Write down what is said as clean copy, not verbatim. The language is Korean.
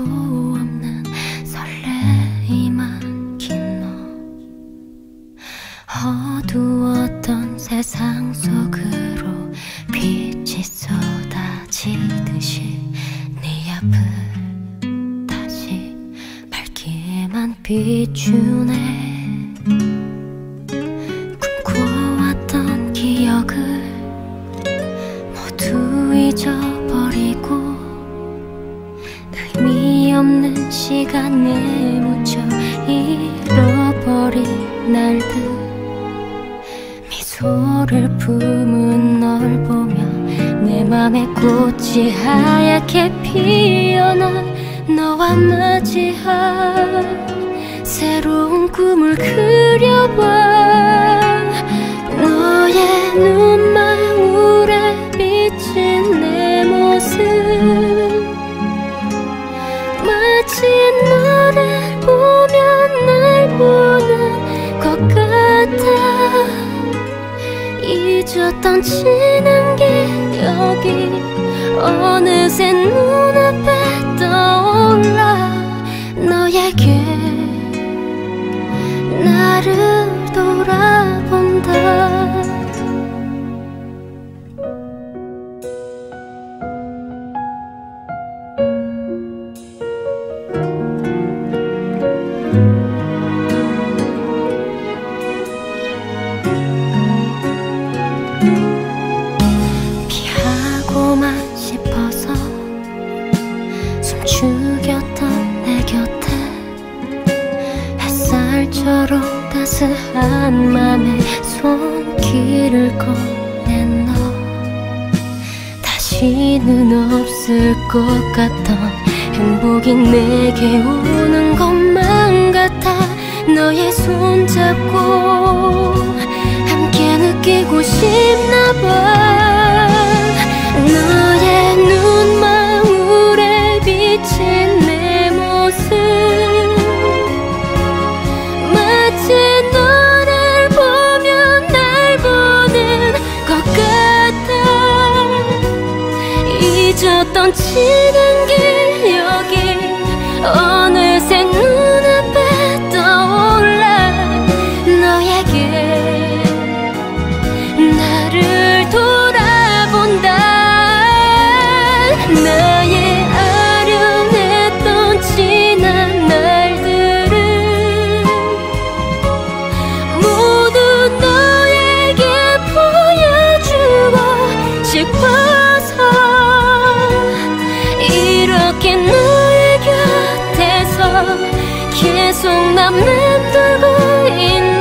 없는 설레임만 긴 너, 어두웠던 세상 속으로 빛이 쏟아지듯이 네 앞을 다시 밝게만 비추네. 꿈꿔왔던 기억을 모두 잊어버리고 의미 없는 시간에 묻혀 잃어버린 날들, 미소를 품은 널 보며 내 맘에 꽃이 하얗게 피어나 너와 맞이할 새로운 꿈을 그려봐. 너의 눈망울에 비친 내 모습, 마치 너를 보면 날 보는 것 같아. 잊었던 지난 기억이 어느새 눈앞에 떠올라. 너에게 나를 돌아본다. 피하고만 싶어서 숨죽였던 내 곁에 햇살처럼 따스한 맘에 손길을 꺼낸 너, 다시는 없을 것 같던 행복이 내게 오는 것만 같아. 너의 손 잡고 함께 느끼고 싶나 봐. 너의 눈망울에 비친 내 모습, 마치 너를 보면 날 보는 것 같아. 잊었던 지난 기억이 어느새 눈앞에 떠올라. 너에게 나를 돌아본다. 나의 아련했던 지난 날들을 모두 너에게 보여주고 싶어서 이렇게 너의 곁에서 계속 맘 맴돌고 있는